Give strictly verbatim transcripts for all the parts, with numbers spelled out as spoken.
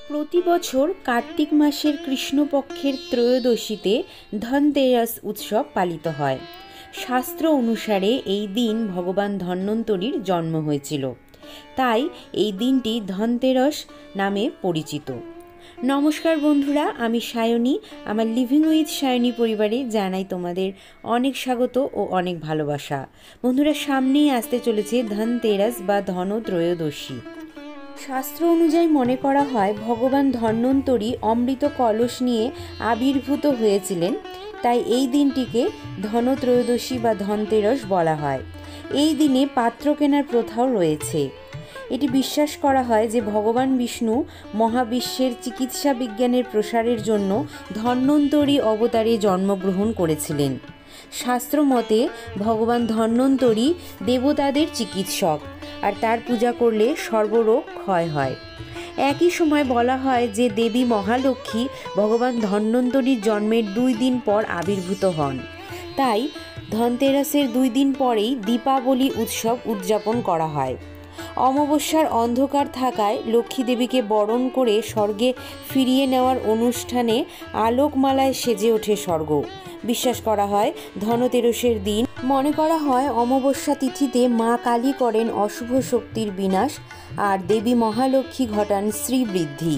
প্রতি বছর কার্তিক মাসের কৃষ্ণপক্ষের ত্রয়োদশীতে ধনতেরাস উৎসব পালিত হয়। শাস্ত্র অনুসারে এই দিন ভগবান ধন্বন্তরীর জন্ম হয়েছিল, তাই এই দিনটি ধনতেরাস নামে পরিচিত। নমস্কার বন্ধুরা, আমি সায়নী। আমার লিভিং উইথ সায়নী পরিবারে জানাই তোমাদের অনেক স্বাগত ও অনেক ভালোবাসা। বন্ধুরা, সামনেই আসতে চলেছে ধনতেরাস বা ধনত্রয়োদশী। শাস্ত্র অনুযায়ী মনে করা হয় ভগবান ধন্বন্তরী অমৃত কলস নিয়ে আবির্ভূত হয়েছিলেন, তাই এই দিনটিকে ধনত্রয়োদশী বা ধনতেরাস বলা হয়। এই দিনে পাত্র কেনার প্রথাও রয়েছে। এটি বিশ্বাস করা হয় যে ভগবান বিষ্ণু মহাবিশ্বের চিকিৎসা বিজ্ঞানের প্রসারের জন্য ধন্বন্তরী অবতারে জন্মগ্রহণ করেছিলেন। শাস্ত্র মতে ভগবান ধন্বন্তরী দেবতাদের চিকিৎসক, আর তার পূজা করলে সর্বরোগ ক্ষয় হয়। একই সময় বলা হয় যে দেবী মহালক্ষ্মী ভগবান ধন্বন্তরীর জন্মের দুই দিন পর আবির্ভূত হন, তাই ধনতেরাসের দুই দিন পরেই দীপাবলি উৎসব উদযাপন করা হয়। অমাবস্যার অন্ধকার থাকায় লক্ষ্মী দেবীকে বরণ করে স্বর্গে ফিরিয়ে নেওয়ার অনুষ্ঠানে আলোকমালায় সেজে ওঠে স্বর্গ। বিশ্বাস করা হয় ধনতেরাসের দিন মনে করা হয় অমাবস্যা তিথিতে মা কালী করেন অশুভ শক্তির বিনাশ, আর দেবী মহালক্ষ্মী ঘটান শ্রীবৃদ্ধি।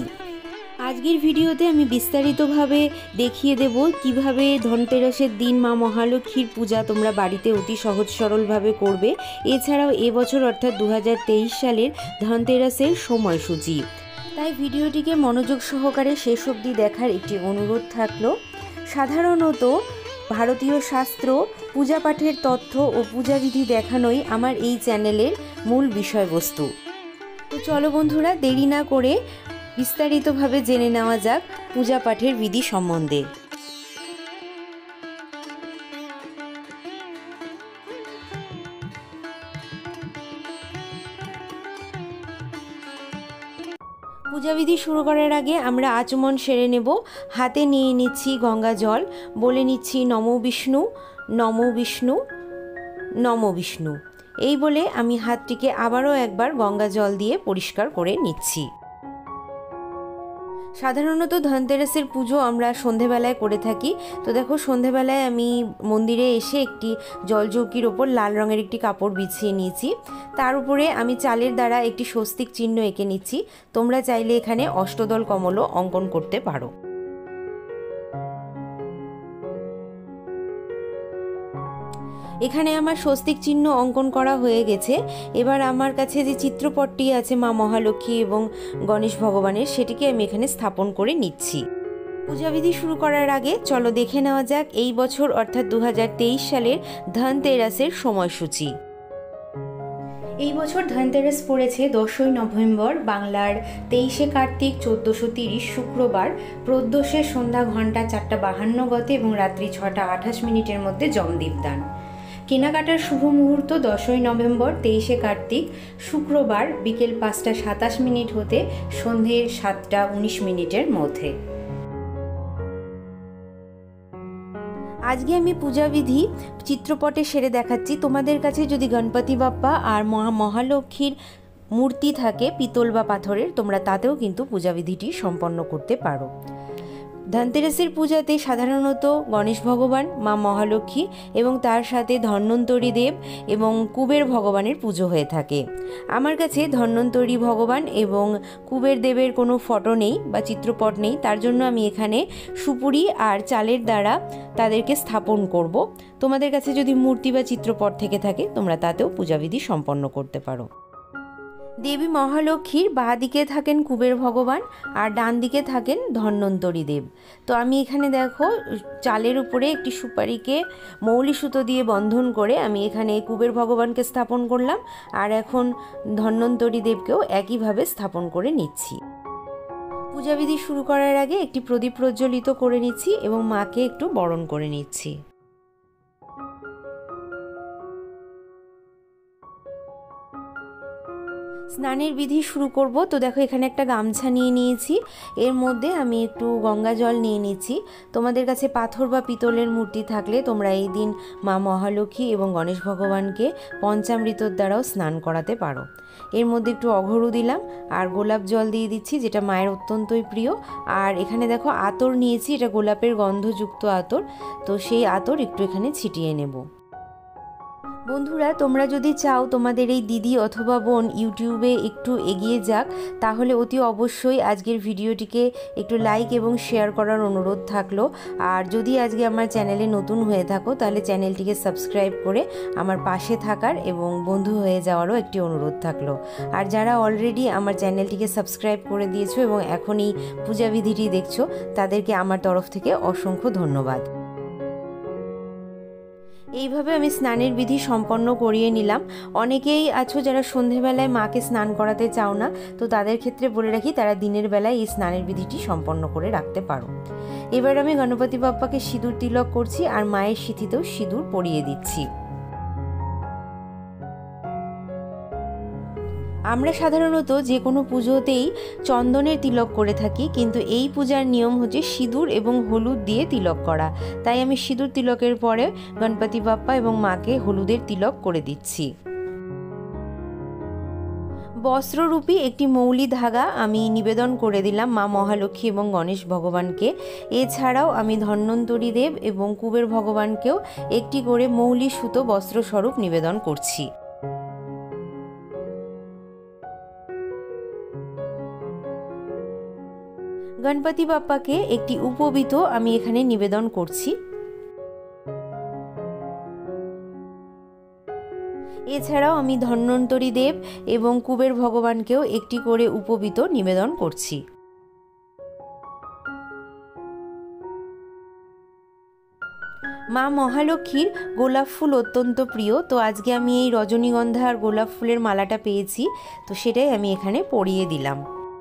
আজকের ভিডিওতে আমি বিস্তারিতভাবে দেখিয়ে দেব কিভাবে ধনতেরাসের দিন মা মহালক্ষ্মীর পূজা তোমরা বাড়িতে অতি সহজ সরলভাবে করবে। এছাড়াও এবছর অর্থাৎ দু হাজার তেইশ সালের ধনতেরাসের সময়সূচি, তাই ভিডিওটিকে মনোযোগ সহকারে শেষ অবধি দেখার একটি অনুরোধ থাকলো। সাধারণত ভারতীয় শাস্ত্র, পূজা পাঠের তথ্য ও পূজাবিধি দেখানোই আমার এই চ্যানেলের মূল বিষয়বস্তু। তো চলো বন্ধুরা, দেরি না করে বিস্তারিতভাবে জেনে নেওয়া যাক পূজা পাঠের বিধি সম্বন্ধে। পূজাবিধি শুরু করার আগে আমরা আচমন সেরে নেব। হাতে নিয়ে নিচ্ছি গঙ্গা জল, বলে নিচ্ছি নমো বিষ্ণু, নমো বিষ্ণু, নমো বিষ্ণু। এই বলে আমি হাতটিকে আবারও একবার গঙ্গা জল দিয়ে পরিষ্কার করে নিচ্ছি। সাধারণত ধনতেরাসের পুজো আমরা সন্ধেবেলায় করে থাকি। তো দেখো, সন্ধেবেলায় আমি মন্দিরে এসে একটি জলচৌকির ওপর লাল রঙের একটি কাপড় বিছিয়ে নিয়েছি। তার উপরে আমি চালের দ্বারা একটি স্বস্তিক চিহ্ন এঁকে নিচ্ছি। তোমরা চাইলে এখানে অষ্টদল কমলও অঙ্কন করতে পারো। এখানে আমার স্বস্তিক চিহ্ন অঙ্কন করা হয়ে গেছে। এবার আমার কাছে যে চিত্রপটটি আছে মা মহালক্ষ্মী এবং গণেশ ভগবানের, সেটিকে আমি এখানে স্থাপন করে নিচ্ছি। পূজাবিধি শুরু করার আগে চলো দেখে নেওয়া যাক এই বছর অর্থাৎ দু হাজার তেইশ সালের ধনতেরাসের সময়সূচি। এই বছর ধনতেরাস পড়েছে দশই নভেম্বর, বাংলার তেইশে কার্তিক চোদ্দোশো তিরিশ শুক্রবার, প্রদোষের সন্ধ্যা ঘন্টা চারটা বাহান্ন গতে এবং রাত্রি ছটা আঠাশ মিনিটের মধ্যে যমদীপদান। কেনাকাটার শুভ মুহূর্ত দশই নভেম্বর তেইশে কার্তিক শুক্রবার বিকেল পাঁচটা সাতাশ মিনিট হতে সন্ধে সাতটা উনিশ মিনিটের মধ্যে। আজকে আমি পূজাবিধি চিত্রপটে সেরে দেখাচ্ছি। তোমাদের কাছে যদি গণপতি বাপ্পা আর মহা মহালক্ষ্মীর মূর্তি থাকে পিতল বা পাথরের, তোমরা তাতেও কিন্তু পূজাবিধিটি সম্পন্ন করতে পারো। ধনতেরাসের পূজাতে সাধারণত গণেশ ভগবান, মা মহালক্ষ্মী এবং তার সাথে ধন্বন্তরী দেব এবং কুবের ভগবানের পুজো হয়ে থাকে। আমার কাছে ধন্বন্তরী ভগবান এবং কুবের দেবের কোনো ফটো নেই বা চিত্রপট নেই, তার জন্য আমি এখানে সুপুরি আর চালের দ্বারা তাদেরকে স্থাপন করব। তোমাদের কাছে যদি মূর্তি বা চিত্রপট থেকে থাকে তোমরা তাতেও পূজাবিধি সম্পন্ন করতে পারো। দেবী মহালক্ষ্মীর বাঁ দিকে থাকেন কুবের ভগবান আর ডান দিকে থাকেন ধন্বন্তরী দেব। তো আমি এখানে দেখো চালের উপরে একটি সুপারিকে মৌলি সুতো দিয়ে বন্ধন করে আমি এখানে কুবের ভগবানকে স্থাপন করলাম, আর এখন ধন্বন্তরী দেবকেও একইভাবে স্থাপন করে নিচ্ছি। পূজাবিধি শুরু করার আগে একটি প্রদীপ প্রজ্বলিত করে নিচ্ছি এবং মাকে একটু বরণ করে নিচ্ছি। স্নানের বিধি শুরু করব। তো দেখো এখানে একটা গামছা নিয়ে নিয়েছি, এর মধ্যে আমি একটু গঙ্গা জল নিয়ে নিচ্ছি। তোমাদের কাছে পাথর বা পিতলের মূর্তি থাকলে তোমরা এই দিন মা মহালক্ষ্মী এবং গণেশ ভগবানকে পঞ্চামৃতর দ্বারাও স্নান করাতে পারো। এর মধ্যে একটু অঘরু দিলাম আর গোলাপ জল দিয়ে দিচ্ছি, যেটা মায়ের অত্যন্তই প্রিয়। আর এখানে দেখো আতর নিয়েছি, এটা গোলাপের গন্ধযুক্ত আতর, তো সেই আতর একটু এখানে ছিটিয়ে নেব। বন্ধুরা, তোমরা যদি চাও তোমাদের এই দিদি অথবা বোন ইউটিউবে একটু এগিয়ে যাক, তাহলে অতি অবশ্যই আজকের ভিডিওটিকে একটু লাইক এবং শেয়ার করার অনুরোধ থাকলো। আর যদি আজকে আমার চ্যানেলে নতুন হয়ে থাকো তাহলে চ্যানেলটিকে সাবস্ক্রাইব করে আমার পাশে থাকার এবং বন্ধু হয়ে যাওয়ারও একটি অনুরোধ থাকলো। আর যারা অলরেডি আমার চ্যানেলটিকে সাবস্ক্রাইব করে দিয়েছো এবং এখন এই পূজাবিধিটি দেখছো, তাদেরকে আমার তরফ থেকে অসংখ্য ধন্যবাদ। এইভাবে আমি স্নানের বিধি সম্পন্ন করিয়ে নিলাম। অনেকেই আছো যারা সন্ধেবেলায় মাকে স্নান করাতে চাও না, তো তাদের ক্ষেত্রে বলে রাখি তারা দিনের বেলায় এই স্নানের বিধিটি সম্পন্ন করে রাখতে পারো। এবার আমি গণপতি বাপ্পাকে সিঁদুর তিলক করছি আর মায়ের সিঁথিতেও সিঁদুর পরিয়ে দিচ্ছি। আমরা সাধারণত যে কোনো পুজোতেই চন্দনের তিলক করে থাকি, কিন্তু এই পূজার নিয়ম হচ্ছে সিঁদুর এবং হলুদ দিয়ে তিলক করা। তাই আমি সিঁদুর তিলকের পরে গণপতি বাপ্পা এবং মাকে হলুদের তিলক করে দিচ্ছি। বস্ত্ররূপী একটি মৌলি ধাগা আমি নিবেদন করে দিলাম মা মহালক্ষ্মী এবং গণেশ ভগবানকে। এছাড়াও আমি ধন্বন্তরী দেব এবং কুবের ভগবানকেও একটি করে মৌলি সুতো বস্ত্রস্বরূপ নিবেদন করছি। গণপতি বাপ্পাকে একটি উপবীত আমি এখানে নিবেদন করছি। এছাড়াও আমি ধন্বন্তরী দেব এবং কুবের ভগবানকেও একটি করে উপবীত নিবেদন করছি। মা মহালক্ষ্মীর গোলাপ ফুল অত্যন্ত প্রিয়, তো আজকে আমি এই রজনীগন্ধা আর গোলাপ ফুলের মালাটা পেয়েছি, তো সেটাই আমি এখানে পরিয়ে দিলাম।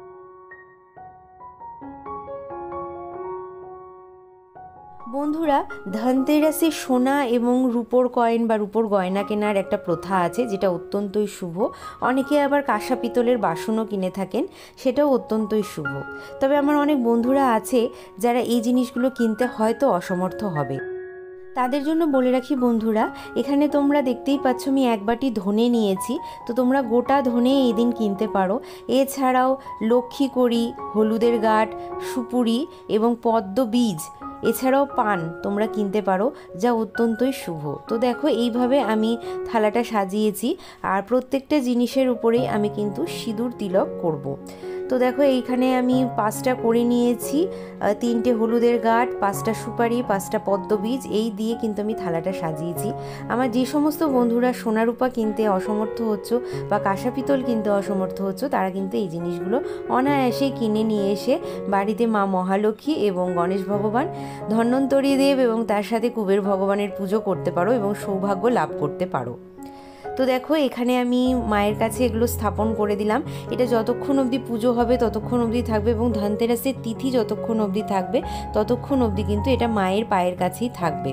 বন্ধুরা, ধনতেরাসে সোনা এবং রূপোর কয়েন বা রূপোর গয়না কেনার একটা প্রথা আছে, যেটা অত্যন্তই শুভ। অনেকে আবার কাঁসা পিতলের বাসনও কিনে থাকেন, সেটাও অত্যন্তই শুভ। তবে আমার অনেক বন্ধুরা আছে যারা এই জিনিসগুলো কিনতে হয়তো অসমর্থ হবে। তাদের জন্য বলে রাখি বন্ধুরা, এখানে তোমরা দেখতেই পাচ্ছ আমি এক বাটি ধনে নিয়েছি, তো তোমরা গোটা ধনে এই দিন কিনতে পারো। এছাড়াও লক্ষ্মী কড়ি, হলুদের গাঁট, সুপুরি এবং পদ্ম বীজ, এছাড়াও পান তোমরা কিনতে পারো, যা অত্যন্তই শুভ। তো দেখো এইভাবে আমি থালাটা সাজিয়েছি, আর প্রত্যেকটা জিনিসের উপরেই আমি কিন্তু সিঁদুর তিলক করব। তো দেখো এইখানে আমি পাঁচটা করে নিয়েছি, তিনটে হলুদের গাঁট, পাঁচটা সুপারি, পাঁচটা পদ্মবীজ, এই দিয়ে কিন্তু আমি থালাটা সাজিয়েছি। আমার যে সমস্ত বন্ধুরা সোনা রূপা কিনতে অসমর্থ হচ্ছ বা কাঁসা পিতল কিনতে অসমর্থ হচ্ছ, তারা কিন্তু এই জিনিসগুলো অনায়াসেই কিনে নিয়ে এসে বাড়িতে মা মহালক্ষ্মী এবং গণেশ ভগবান, ধন্বন্তরী দেব এবং তার সাথে কুবের ভগবানের পুজো করতে পারো এবং সৌভাগ্য লাভ করতে পারো। তো দেখো এখানে আমি মায়ের কাছে এগুলো স্থাপন করে দিলাম। এটা যতক্ষণ অবধি পুজো হবে ততক্ষণ অবধি থাকবে এবং ধনতেরাসের তিথি যতক্ষণ অবধি থাকবে ততক্ষণ অবধি কিন্তু এটা মায়ের পায়ের কাছেই থাকবে।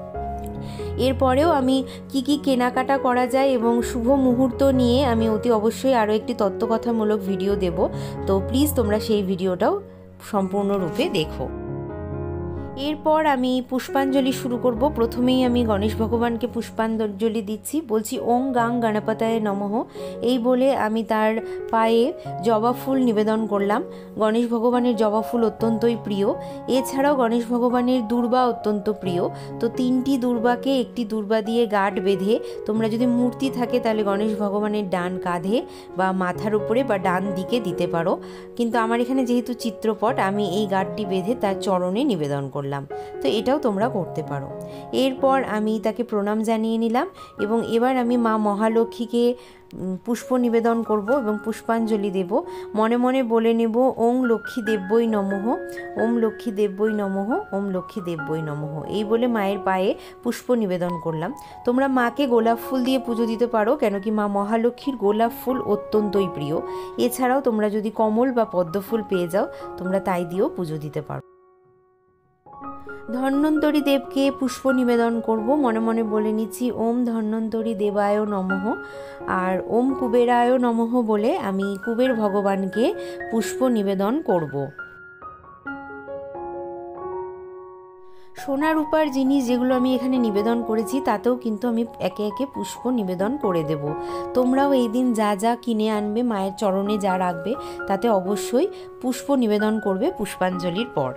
এরপরেও আমি কি কি কেনাকাটা করা যায় এবং শুভ মুহূর্ত নিয়ে আমি অতি অবশ্যই আরও একটি তত্ত্বকথামূলক ভিডিও দেব, তো প্লিজ তোমরা সেই ভিডিওটাও সম্পূর্ণরূপে দেখো। এরপর আমি পুষ্পাঞ্জলি শুরু করব। প্রথমেই আমি গণেশ ভগবানকে পুষ্পাঞ্জলি দিচ্ছি, বলছি ওং গাং গণপতায় নমঃ, এই বলে আমি তার পায়ে জবা ফুল নিবেদন করলাম। গণেশ ভগবানের জবা ফুল অত্যন্তই প্রিয়। এছাড়াও গণেশ ভগবানের দূর্বা অত্যন্ত প্রিয়, তো তিনটি দূর্বাকে একটি দূর্বা দিয়ে গাঁট বেঁধে, তোমরা যদি মূর্তি থাকে তাহলে গণেশ ভগবানের ডান কাঁধে বা মাথার উপরে বা ডান দিকে দিতে পারো, কিন্তু আমার এখানে যেহেতু চিত্রপট, আমি এই গাঁটটি বেঁধে তার চরণে নিবেদন করলাম, তো এটাও তোমরা করতে পারো। এরপর আমি তাকে প্রণাম জানিয়ে নিলাম এবং এবার আমি মা মহালক্ষ্মীকে পুষ্প নিবেদন করব এবং পুষ্পাঞ্জলি দেব। মনে মনে বলে নেব ওং লক্ষ্মী দেব্যই নমঃ, ওম লক্ষ্মী দেব্যই নমঃ, ওম লক্ষ্মী দেব্যই নমঃ, এই বলে মায়ের পায়ে পুষ্প নিবেদন করলাম। তোমরা মাকে গোলাপ ফুল দিয়ে পুজো দিতে পারো, কেন কি মা মহালক্ষ্মীর গোলাপ ফুল অত্যন্তই প্রিয়। এছাড়াও তোমরা যদি কমল বা পদ্ম ফুল পেয়ে যাও, তোমরা তাই দিয়েও পুজো দিতে পারো। ধন্বন্তরী দেবকে পুষ্প নিবেদন করব। মনে মনে বলে নিচ্ছি ওম ধন্বন্তরী দেবায় নমঃ আর ওম কুবেরায় নমঃ বলে আমি কুবের ভগবানকে পুষ্প নিবেদন করব। সোনা রূপার জিনিস যেগুলো আমি এখানে নিবেদন করেছি তাতেও কিন্তু আমি একে একে পুষ্প নিবেদন করে দেব। তোমরাও এই দিন যা যা কিনে আনবে মায়ের চরণে যা রাখবে তাতে অবশ্যই পুষ্প নিবেদন করবে পুষ্পাঞ্জলির পর।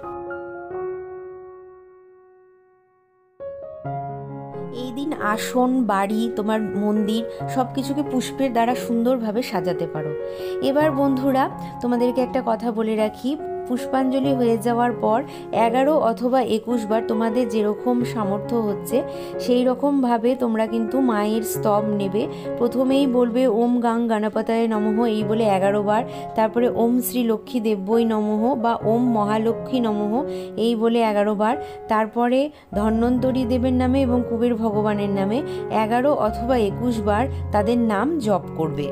এই দিন আসন, বাড়ি, তোমার মন্দির সব কিছুকে পুষ্পের দ্বারা সুন্দরভাবে সাজাতে পারো। এবার বন্ধুরা তোমাদেরকে একটা কথা বলে রাখি, পুষ্পাঞ্জলি হয়ে যাওয়ার পর এগারো অথবা একুশ বার তোমাদের যেরকম সামর্থ্য হচ্ছে সেই রকমভাবে তোমরা কিন্তু মায়ের স্তব নেবে। প্রথমেই বলবে ওম গাং গণপতায় নমঃ এই বলে এগারো বার, তারপরে ওম শ্রী লক্ষ্মী দেব্যই নমঃ বা ওম মহালক্ষ্মী নমঃ এই বলে এগারো বার, তারপরে ধন্বন্তরী দেবের নামে এবং কুবের ভগবানের নামে এগারো অথবা একুশ বার তাদের নাম জপ করবে।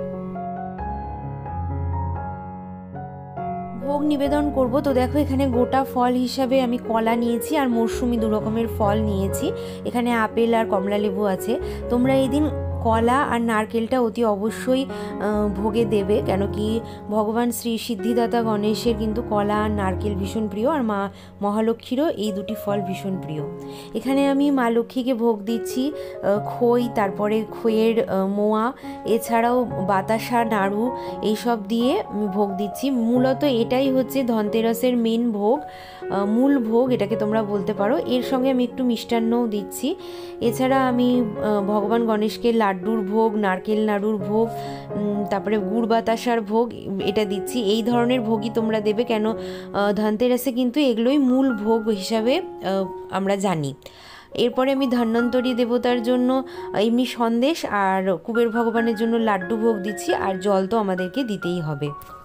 ভোগ নিবেদন করব। তো দেখো এখানে গোটা ফল হিসাবে আমি কলা নিয়েছি আর মরশুমি দু রকমের ফল নিয়েছি। এখানে আপেল আর কমলা লেবু আছে। তোমরা এই দিন কলা আর নারকেলটা অতি অবশ্যই ভোগে দেবে, কেন কি ভগবান শ্রী সিদ্ধিদাতা গণেশের কিন্তু কলা আর নারকেল ভীষণ প্রিয়, আর মা মহালক্ষ্মীরও এই দুটি ফল ভীষণ প্রিয়। এখানে আমি মা লক্ষ্মীকে ভোগ দিচ্ছি খই, তারপরে খইয়ের মোয়া, এছাড়াও বাতাসা নাড়ু এইসব দিয়ে আমি ভোগ দিচ্ছি। মূলত এটাই হচ্ছে ধনতেরাসের মেন ভোগ, মূল ভোগ এটাকে তোমরা বলতে পারো। এর সঙ্গে আমি একটু মিষ্টান্নও দিচ্ছি। এছাড়া আমি ভগবান গণেশকে লাড্ডুর ভোগ, নারকেল নাড়ুর ভোগ, তারপরে গুড় বাতাসার ভোগ এটা দিচ্ছি। এই ধরনের ভোগই তোমরা দেবে, কেন ধনতেরাসে কিন্তু এগুলোই মূল ভোগ হিসাবে আমরা জানি। এরপরে আমি ধন্বন্তরী দেবতার জন্য এমনি সন্দেশ আর কুবের ভগবানের জন্য লাড্ডু ভোগ দিচ্ছি, আর জল তো আমাদেরকে দিতেই হবে।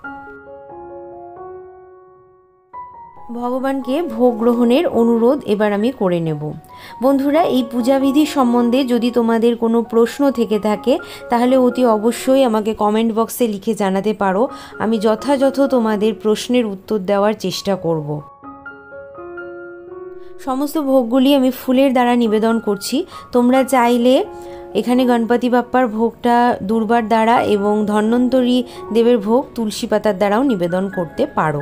ভগবানকে ভোগ গ্রহণের অনুরোধ এবার আমি করে নেব। বন্ধুরা এই পূজাবিধি সম্বন্ধে যদি তোমাদের কোনো প্রশ্ন থেকে থাকে তাহলে অতি অবশ্যই আমাকে কমেন্ট বক্সে লিখে জানাতে পারো। আমি যথাযথ তোমাদের প্রশ্নের উত্তর দেওয়ার চেষ্টা করব। সমস্ত ভোগগুলি আমি ফুলের দ্বারা নিবেদন করছি। তোমরা চাইলে এখানে গণপতি বাপ্পার ভোগটা দুর্বার দ্বারা এবং ধন্বন্তরী দেবের ভোগ তুলসী পাতার দ্বারাও নিবেদন করতে পারো।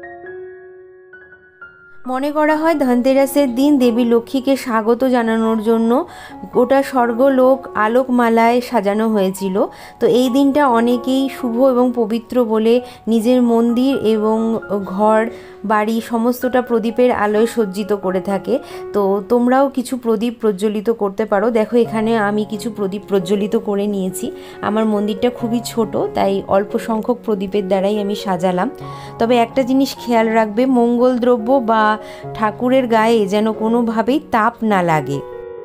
মনে করা হয় ধনতেরাসের দিন দেবী লক্ষ্মীকে স্বাগত জানানোর জন্য গোটা স্বর্গলোক আলোকমালায় সাজানো হয়েছিল। তো এই দিনটা অনেকেই শুভ এবং পবিত্র বলে নিজের মন্দির এবং ঘর বাড়ি সমস্তটা প্রদীপের আলোয় সজ্জিত করে থাকে। তো তোমরাও কিছু প্রদীপ প্রজ্বলিত করতে পারো। দেখো এখানে আমি কিছু প্রদীপ প্রজ্বলিত করে নিয়েছি। আমার মন্দিরটা খুবই ছোট, তাই অল্প সংখ্যক প্রদীপের দ্বারাই আমি সাজালাম। তবে একটা জিনিস খেয়াল রাখবে, মঙ্গল দ্রব্য বা ঠাকুরের গায়ে যেন কোনোভাবেই তাপ না লাগে,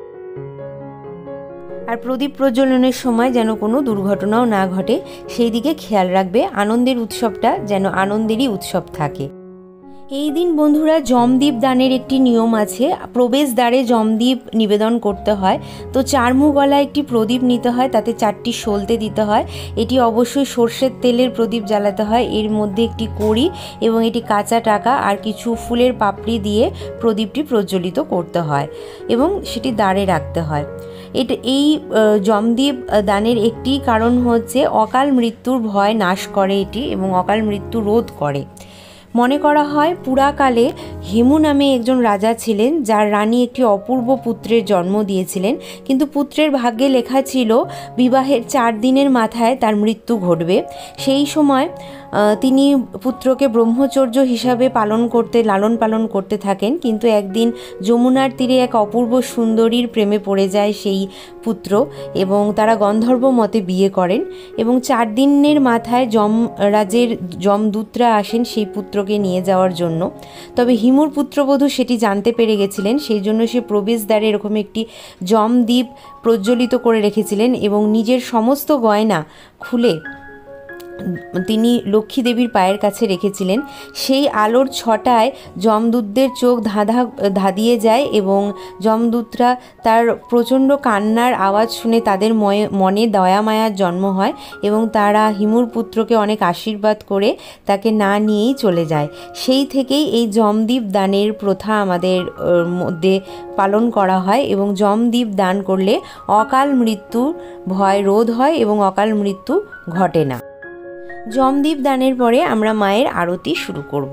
আর প্রদীপ প্রজ্বলনের সময় যেন কোনো দুর্ঘটনাও না ঘটে সেই দিকে খেয়াল রাখবে। আনন্দের উৎসবটা যেন আনন্দেরই উৎসব থাকে। এই দিন বন্ধুরা জমদীপ দানের একটি নিয়ম আছে। প্রবেশ দ্বারে জমদীপ নিবেদন করতে হয়। তো চারমুগলা একটি প্রদীপ নিতে হয়, তাতে চারটি সলতে দিতে হয়। এটি অবশ্যই সর্ষের তেলের প্রদীপ জ্বালাতে হয়। এর মধ্যে একটি কড়ি এবং এটি কাঁচা টাকা আর কিছু ফুলের পাপড়ি দিয়ে প্রদীপটি প্রজ্বলিত করতে হয় এবং সেটি দ্বারে রাখতে হয়। এটা এই জমদীপ দানের একটি কারণ হচ্ছে অকাল মৃত্যুর ভয় নাশ করে এটি এবং অকাল মৃত্যু রোধ করে। মনে করা হয় পুরাকালে হেমু নামে একজন রাজা ছিলেন, যার রানী একটি অপূর্ব পুত্রের জন্ম দিয়েছিলেন, কিন্তু পুত্রের ভাগ্যে লেখা ছিল বিবাহের চার দিনের মাথায় তার মৃত্যু ঘটবে। সেই সময় তিনি পুত্রকে ব্রহ্মচর্য হিসাবে পালন করতে লালন পালন করতে থাকেন, কিন্তু একদিন যমুনার তীরে এক অপূর্ব সুন্দরীর প্রেমে পড়ে যায় সেই পুত্র এবং তারা গন্ধর্ব মতে বিয়ে করেন এবং চার দিনের মাথায় যমরাজের যমদূতরা আসেন সেই পুত্রকে নিয়ে যাওয়ার জন্য। তবে হিমুর পুত্রবধূ সেটি জানতে পেরে গেছিলেন, সেই জন্য সে প্রবেশদ্বারে এরকম একটি জমদীপ প্রজ্বলিত করে রেখেছিলেন এবং নিজের সমস্ত গয়না খুলে তিনি লক্ষ্মী দেবীর পায়ের কাছে রেখেছিলেন। সেই আলোর ছটায় যমদূতদের চোখ ধাঁধা ধাঁধিয়ে যায় এবং যমদূতরা তার প্রচণ্ড কান্নার আওয়াজ শুনে তাদের মনে দয়া মায়ার জন্ম হয় এবং তারা হিমুর পুত্রকে অনেক আশীর্বাদ করে তাকে না নিয়েই চলে যায়। সেই থেকেই এই যমদীপ দানের প্রথা আমাদের মধ্যে পালন করা হয় এবং যমদীপ দান করলে অকাল মৃত্যুর ভয় রোধ হয় এবং অকাল মৃত্যু ঘটে না। যমদীপ দানের পরে আমরা মায়ের আরতি শুরু করব।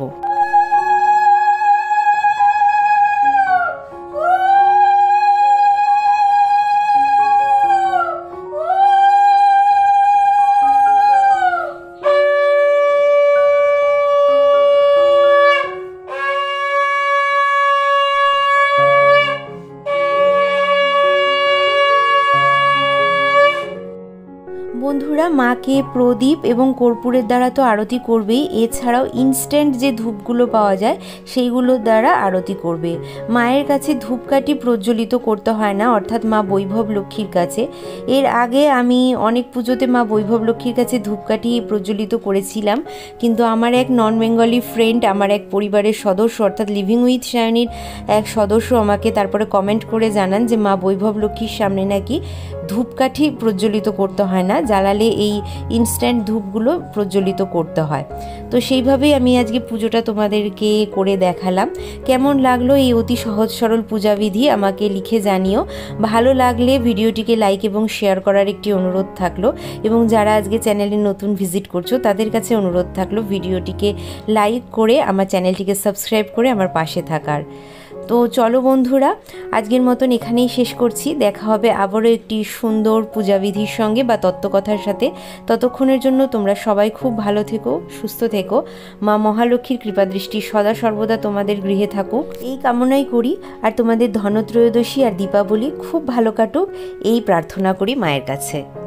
বন্ধুরা, মাকে প্রদীপ এবং কর্পূরের দ্বারা তো আরতি করবেই, এছাড়াও ইনস্ট্যান্ট যে ধূপগুলো পাওয়া যায় সেইগুলোর দ্বারা আরতি করবে। মায়ের কাছে ধূপকাঠি প্রজ্বলিত করতে হয় না, অর্থাৎ মা বৈভব লক্ষ্মীর কাছে। এর আগে আমি অনেক পুজোতে মা বৈভব লক্ষ্মীর কাছে ধূপকাঠি প্রজ্বলিত করেছিলাম, কিন্তু আমার এক নন বেঙ্গলি ফ্রেন্ড, আমার এক পরিবারের সদস্য অর্থাৎ লিভিং উইথ সায়নীর এক সদস্য আমাকে তারপরে কমেন্ট করে জানান যে মা বৈভব লক্ষ্মীর সামনে নাকি ধূপকাঠি প্রজ্বলিত করতে হয় না, জ্বালালে এই ইনস্ট্যান্ট ধূপগুলো প্রজ্বলিত করতে হয়। তো সেইভাবেই আমি আজকে পুজোটা তোমাদেরকে করে দেখালাম। কেমন লাগলো এই অতি সহজ সরল পূজাবিধি আমাকে লিখে জানিও। ভালো লাগলে ভিডিওটিকে লাইক এবং শেয়ার করার একটি অনুরোধ থাকলো, এবং যারা আজকে চ্যানেলে নতুন ভিজিট করছো তাদের কাছে অনুরোধ থাকলো ভিডিওটিকে লাইক করে আমার চ্যানেলটিকে সাবস্ক্রাইব করে আমার পাশে থাকার। তো চলো বন্ধুরা, আজকের মতন এখানেই শেষ করছি। দেখা হবে আবারও একটি সুন্দর পূজাবিধির সঙ্গে বা তত্ত্বকথার সাথে। ততক্ষণের জন্য তোমরা সবাই খুব ভালো থেকো, সুস্থ থেকো। মা মহালক্ষ্মীর কৃপাদৃষ্টি সদা সর্বদা তোমাদের গৃহে থাকুক এই কামনাই করি, আর তোমাদের ধনত্রয়োদশী আর দীপাবলি খুব ভালো কাটুক এই প্রার্থনা করি মায়ের কাছে।